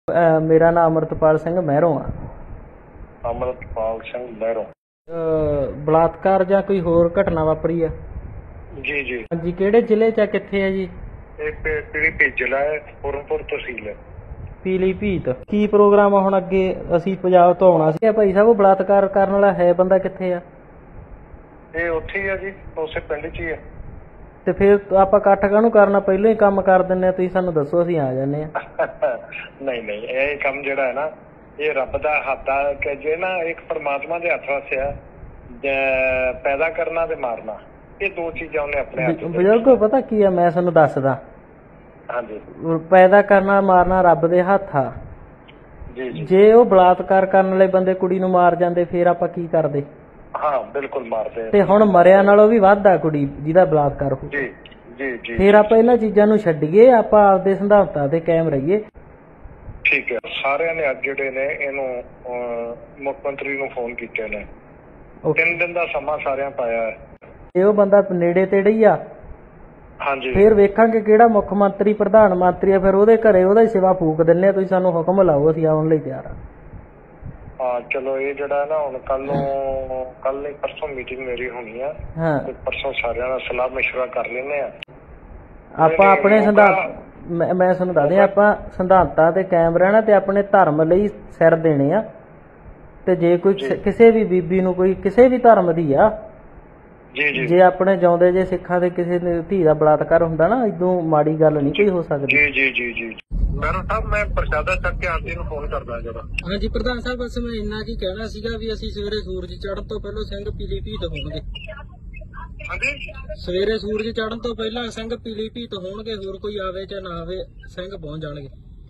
ਮੇਰਾ ਨਾਮ ਅਮਰਤਪਾਲ ਸਿੰਘ ਮਹਿਰੋਂ ਆ। ਅਮਰਤਪਾਲ ਸਿੰਘ ਮਹਿਰੋਂ। ਬਲਾਤਕਾਰ ਜਾਂ ਕੋਈ ਹੋਰ ਘਟਨਾ ਵਾਪਰੀ ਆ? ਜੀ ਜੀ ਹਾਂਜੀ, ਕਿਹੜੇ ਜ਼ਿਲ੍ਹੇ 'ਚ ਆ, ਕਿੱਥੇ ਆ ਜੀ? ਇਹ ਪੀਲੀਭੀਤ ਜ਼ਿਲ੍ਹਾ ਹੈ, ਪੂਰਨਪੁਰ ਤਹਿਸੀਲ ਹੈ। ਪੀਲੀਭੀਤ। ਕੀ ਪ੍ਰੋਗਰਾਮ ਆ ਹੁਣ ਅੱਗੇ? ਅਸੀਂ ਪੰਜਾਬ ਤੋਂ ਆਉਣਾ ਸੀ। ਭਾਈ ਸਾਹਿਬ, ਉਹ ਬਲਾਤਕਾਰ ਕਰਨ ਵਾਲਾ ਹੈ ਬੰਦਾ ਕਿੱਥੇ ਆ? ਇਹ ਉੱਥੇ ਹੀ ਆ ਜੀ, ਉਸੇ ਪਿੰਡ 'ਚ ਹੀ ਆ। ਤੇ ਫਿਰ ਆਪਾਂ ਇਕੱਠ ਕਾਹਨੂੰ ਕਰਨਾ? ਪਹਿਲਾਂ ਹੀ ਕੰਮ ਕਰ ਦਿੰਦੇ ਆ, ਤੁਸੀਂ ਸਾਨੂੰ ਦੱਸੋ, ਅਸੀਂ ਆ ਜਾਂਦੇ ਆ। ਨਹੀਂ ਨਹੀਂ, ਇਹ ਕੰਮ ਜਿਹੜਾ ਹੈ ਨਾ, ਇਹ ਰੱਬ ਦਾ ਹੱਥ ਆ ਕਿ ਜੇ ਨਾ ਇੱਕ ਪਰਮਾਤਮਾ ਦੇ ਹੱਥ ਵਾਸਤੇ ਆ, ਪੈਦਾ ਕਰਨਾ ਤੇ ਮਾਰਨਾ, ਇਹ ਦੋ ਚੀਜ਼ਾਂ ਉਹਨੇ ਆਪਣੇ ਹੱਥ। ਬਜ਼ੁਰਗੋ, ਪਤਾ ਕੀ ਆ, ਮੈਂ ਤੁਹਾਨੂੰ ਦੱਸਦਾ। ਹਾਂਜੀ। ਪੈਦਾ ਕਰਨਾ ਮਾਰਨਾ ਰੱਬ ਦੇ ਹੱਥ ਆ। ਜੀ ਜੀ। ਜੇ ਉਹ ਬਲਾਤਕਾਰ ਕਰਨ ਵਾਲੇ ਬੰਦੇ ਕੁੜੀ ਨੂੰ ਮਾਰ ਜਾਂਦੇ, ਫਿਰ ਆਪਾਂ ਕੀ ਕਰਦੇ? ਹਾਂ ਬਿਲਕੁਲ ਮਾਰਦੇ। ਤੇ ਹੁਣ ਮਰਿਆ ਨਾਲੋਂ ਵੀ ਵੱਧ ਆ ਕੁੜੀ ਜਿਹਦਾ ਬਲਾਤਕਾਰ ਹੋ। ਜੀ ਜੀ ਜੀ। ਫਿਰ ਆਪਾਂ ਇਹਨਾਂ ਚੀਜ਼ਾਂ ਨੂੰ ਛੱਡੀਏ, ਆਪਾਂ ਆਪਦੇ ਸਿਧਾਂਤਾਂ ਤੇ ਕਾਇਮ ਰਹੀਏ। ਠੀਕ ਹੈ। ਸਾਰਿਆਂ ਨੇ ਅੱਜ ਜਿਹੜੇ ਨੇ ਇਹਨੂੰ ਮੁੱਖ ਮੰਤਰੀ ਨੂੰ ਫੋਨ ਕੀਤੇ ਨੇ। 3 ਦਿਨ ਦਾ ਸਮਾਂ ਸਾਰਿਆਂ ਪਾਇਆ ਹੈ। ਜੇ ਉਹ ਬੰਦਾ ਨੇੜੇ ਤੇੜੇ ਹੀ ਆ, ਹਾਂਜੀ, ਫਿਰ ਵੇਖਾਂਗੇ ਕਿਹੜਾ ਮੁੱਖ ਮੰਤਰੀ ਪ੍ਰਧਾਨ ਮੰਤਰੀ ਆ, ਫਿਰ ਉਹਦੇ ਘਰੇ ਉਹਦਾ ਹੀ ਸੇਵਾ ਫੂਕ ਦਿੰਨੇ ਆ। ਤੁਸੀਂ ਸਾਨੂੰ ਹੁਕਮ ਲਾਓ, ਅਸੀਂ ਆਉਣ ਲਈ ਤਿਆਰ ਆ। ਹਾਂ ਚਲੋ, ਇਹ ਜਿਹੜਾ ਨਾ ਹੁਣ ਕੱਲ ਨਹੀਂ ਪਰਸੋਂ ਮੀਟਿੰਗ ਮੇਰੀ ਹੋਣੀ ਆ। ਹਾਂ, ਪਰਸੋਂ ਸਾਰਿਆਂ ਨਾਲ ਸਲਾਹ ਮਸ਼ਵਰਾ ਕਰ ਲੈਂਦੇ ਆ। ਆਪਾਂ ਆਪਣੇ ਸਿਧਾਂਤ, ਮੈਂ ਤੁਹਾਨੂੰ ਦੱਸਦੇ, ਆਪਾਂ ਸਿਧਾਂਤਾਂ ਤੇ ਕਾਇਮ ਰਹਿਣਾ ਤੇ ਆਪਣੇ ਧਰਮ ਲਈ ਸਿਰ ਦੇਣੇ ਆ। ਤੇ ਜੇ ਕੋਈ ਕਿਸੇ ਵੀ ਬੀਬੀ ਨੂੰ, ਕੋਈ ਕਿਸੇ ਵੀ ਧਰਮ ਦੀ ਆ, ਜੀ ਜੀ, ਜੇ ਆਪਣੇ ਜਿਉਂਦੇ ਜੇ ਸਿੱਖਾਂ ਦੇ ਕਿਸੇ ਧੀ ਦਾ ਬਲਾਤਕਾਰ ਹੁੰਦਾ ਨਾ, ਇਦੋਂ ਮਾੜੀ ਗੱਲ ਨਹੀਂ ਕੋਈ ਹੋ ਸਕਦੀ। ਜੀ ਜੀ ਜੀ ਜੀ। ਮੈਡਮ ਸਾਹਿਬ, ਮੈਂ ਪ੍ਰਸ਼ਾਦਾ ਚੱਕ ਕੇ ਆਪ ਜੀ ਨੂੰ ਫੋਨ ਕਰਦਾ ਜਰਾ। ਹਾਂਜੀ ਪ੍ਰਧਾਨ ਸਾਹਿਬ, ਬਸ ਮੈਂ ਇੰਨਾ ਕੀ ਕਹਿਣਾ ਸੀਗਾ ਵੀ ਅਸੀਂ ਸਵੇਰੇ ਸੂਰਜ ਚੜ੍ਹਨ ਤੋਂ ਪਹਿਲਾਂ ਸਿੰਘ ਪੀਲੀਭੀਤ ਹੋਣਗੇ। ਹਾਂਜੀ, ਸਵੇਰੇ ਸੂਰਜ ਚੜ੍ਹਨ ਤੋਂ ਪਹਿਲਾਂ ਸਿੰਘ ਪੀਲੀਭੀਤ ਹੋਣਗੇ। ਹੋਰ ਕੋਈ ਆਵੇ ਜਾਂ ਨਾ ਆਵੇ, ਸਿੰਘ ਪਹੁੰਚ ਜਾਣਗੇ।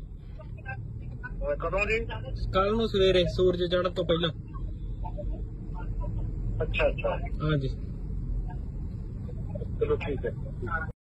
ਕਦੋਂ ਜੀ? ਕੱਲ ਨੂੰ ਸਵੇਰੇ ਸੂਰਜ ਚੜ੍ਹਨ ਤੋਂ ਪਹਿਲਾਂ। ਅੱਛਾ ਅੱਛਾ, ਹਾਂਜੀ ਚਲੋ ਠੀਕ ਹੈ।